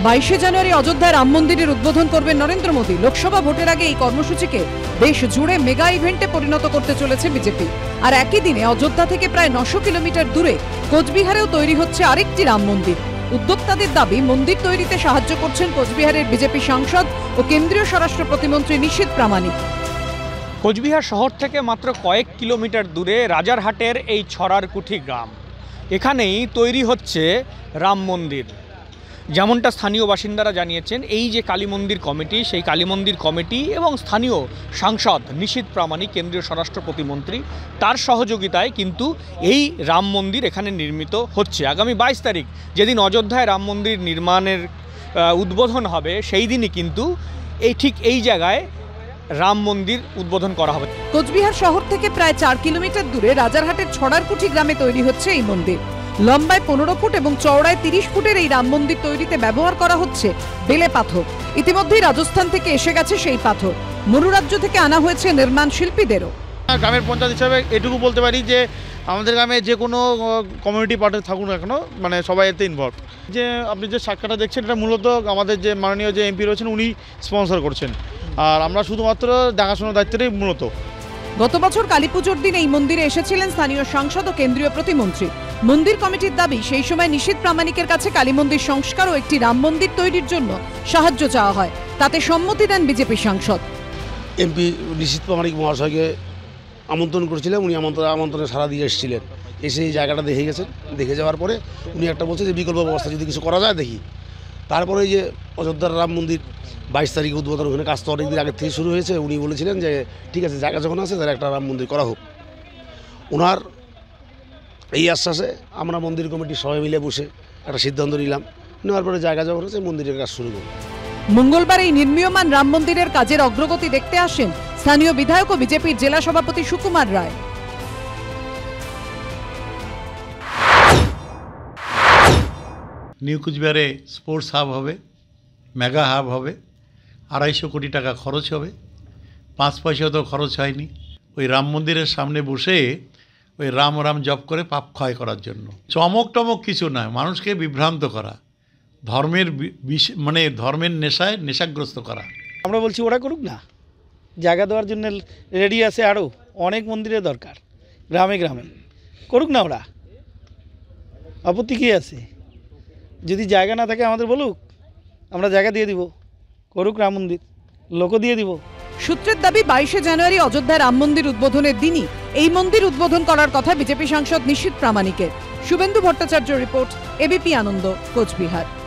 22 জানুয়ারি অযোধ্যায় রাম মন্দিরের উদ্বোধন করবেন নরেন্দ্র মোদী। লোকসভা ভোটের আগে এই কর্মসূচিকে দেশ জুড়ে মেগা ইভেন্টে পরিণত করতে চলেছে বিজেপি। আর একই দিনে অযোধ্যা থেকে প্রায় 900 কিলোমিটার দূরে কোচবিহারেও তৈরি হচ্ছে আরেকটি রাম মন্দির। উদ্যোক্তাদের দাবি, মন্দির তৈরিতে সাহায্য করছেন কোচবিহারের বিজেপি সাংসদ ও কেন্দ্রীয় স্বরাষ্ট্র প্রতিমন্ত্রী নিশীথ প্রামাণিক। কোচবিহার শহর থেকে মাত্র কয়েক কিলোমিটার দূরে রাজারহাটের এই ছড়ারকুঠি গ্রাম, এখানেই তৈরি হচ্ছে রাম মন্দির। যেমনটা স্থানীয় বাসিন্দারা জানিয়েছেন, এই যে কালী মন্দির কমিটি, সেই কালী মন্দির কমিটি এবং স্থানীয় সাংসদ নিশীথ প্রামাণিক, কেন্দ্রীয় স্বরাষ্ট্র প্রতিমন্ত্রী, তার সহযোগিতায় কিন্তু এই রাম মন্দির এখানে নির্মিত হচ্ছে। আগামী 22 তারিখ যেদিন অযোধ্যায় রাম মন্দির নির্মাণের উদ্বোধন হবে, সেই দিনই কিন্তু ঠিক এই জায়গায় রাম মন্দির উদ্বোধন করা হবে। কোচবিহার শহর থেকে প্রায় 4 কিলোমিটার দূরে রাজারহাটের ছড়ারকুঠি গ্রামে তৈরি হচ্ছে এই মন্দির। লম্বায় 15 ফুট এবং চওড়ায় 30 ফুটের এই রাম মন্দির তৈরিতে ব্যবহার করা হচ্ছে বেলে পাথর। ইতিমধ্যেই রাজস্থান থেকে এসে গেছে সেই পাথর। মরুরাজ্য থেকে আনা হয়েছে নির্মাণ শিল্পীদেরও। গ্রামের পঞ্চায়েত হিসাবে এটুকু বলতে পারি যে আমাদের গ্রামে যে কোনো কমিউনিটি পার্টি থাকুন না কেন, মানে সবাই এতে ইনভলভ। যে আপনি যে সাক্ষাটা দেখছেন, এটা মূলত আমাদের যে মাননীয় যে এমপি রয়েছেন উনি স্পন্সর করছেন, আর আমরা শুধুমাত্র দেখাশোনার দায়িত্বটাই মূলত। গত বছর কালীপুজোর দিন এই মন্দিরে এসেছিলেন স্থানীয় সাংসদ ও কেন্দ্রীয় প্রতিমন্ত্রী। মন্দির কমিটির দাবি, সেই সময় নিশীথ প্রামাণিকের কাছে কালী মন্দির সংস্কার ও একটি রাম মন্দির তৈরির জন্য সাহায্য চাওয়া হয়। তাতে সম্মতি দেন বিজেপি সাংসদ। এমপি নিশীথ প্রামাণিক মহাশয়কে আমন্ত্রণ করেছিলেন, উনি আমন্ত্রণে সাড়া দিয়ে এসেছিলেন। এসে এই জায়গাটা দেখে গেছেন। দেখে যাওয়ার পরে উনি একটা বলছে যে বিকল্প ব্যবস্থা যদি কিছু করা যায় দেখি। তারপরে এই যে অযোধ্যার রাম মন্দির 22 তারিখ উদ্বোধন, ওখানে কাজ তো অনেকদিন আগে থেকে শুরু হয়েছে। উনি বলেছিলেন যে ঠিক আছে, জায়গা যখন আছে তাহলে একটা রাম মন্দির করা হোক। ওনার এই আশ্বাসে আমরা মন্দির কমিটির সবাই মিলে বসে একটা সিদ্ধান্ত নিলাম। নেওয়ার পরে জায়গা যখন আছে মন্দিরের কাজ শুরু করব। মঙ্গলবার এই নির্মীয়মান রাম মন্দিরের কাজের অগ্রগতি দেখতে আসেন স্থানীয় বিধায়ক ও বিজেপির জেলা সভাপতি সুকুমার রায়। নিউ কুচবিহারে স্পোর্টস হাব হবে, মেগা হাব হবে, 250 কোটি টাকা খরচ হবে। 5 পয়সা তো খরচ হয়নি। ওই রাম মন্দিরের সামনে বসে ওই রাম রাম জপ করে পাপ ক্ষয় করার জন্য। চমক টমক কিছু নয়, মানুষকে বিভ্রান্ত করা, ধর্মের ধর্মের নেশাগ্রস্ত করা। আমরা বলছি ওরা করুক না, জায়গা দেওয়ার জন্য রেডি আছে, আরও অনেক মন্দিরের দরকার গ্রামে গ্রামে, করুক না ওরা, আপত্তি কী আছে? যদি জায়গা না থাকে আমাদের বলুক, আমরা জায়গা দিয়ে দিব, করুক রাম মন্দির, লোকও দিয়ে দিব। সূত্রের দাবি, 22 জানুয়ারি অযোধ্যায় রাম মন্দির উদ্বোধনের দিনই এই মন্দির উদ্বোধন করার কথা বিজেপি সাংসদ নিশীথ প্রামাণিকের। Suvendu Bhattacharya report, ABP Ananda, Cooch Behar.